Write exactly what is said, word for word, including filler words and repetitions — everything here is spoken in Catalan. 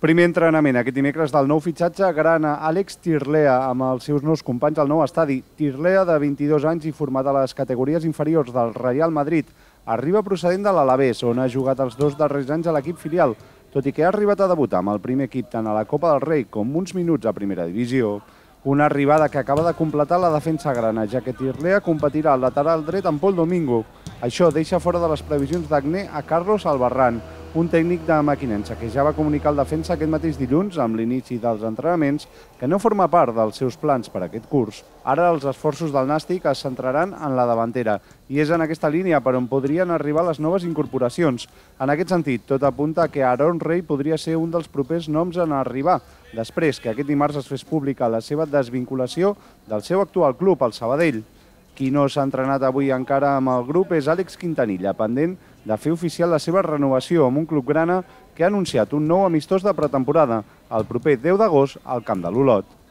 Primer entrenament aquest dimecres del nou fitxatge grana Àlex Tirlea amb els seus nous companys al nou estadi. Tirlea, de vint-i-dos anys i format a les categories inferiors del Real Madrid, arriba procedent de l'Alavés, on ha jugat els dos darrers anys a l'equip filial, tot i que ha arribat a debutar amb el primer equip tant a la Copa del Rei com uns minuts a primera divisió. Una arribada que acaba de completar la defensa grana, ja que Tirlea competirà al lateral dret amb Pol Domingo. Això deixa fora de les previsions d'Agné a Carlos Albarrán, un tècnic de Mequinensa que ja va comunicar al defensa aquest mateix dilluns, amb l'inici dels entrenaments, que no forma part dels seus plans per aquest curs. Ara els esforços del Nàstic es centraran en la davantera, i és en aquesta línia per on podrien arribar les noves incorporacions. En aquest sentit, tot apunta que Aaron Rey podria ser un dels propers noms en arribar, després que aquest dimarts es fes pública la seva desvinculació del seu actual club, el Sabadell. Qui no s'ha entrenat avui encara amb el grup és Àlex Quintanilla, pendent de fer oficial la seva renovació amb un club grana que ha anunciat un nou amistós de pretemporada el proper deu d'agost al camp de l'Olot.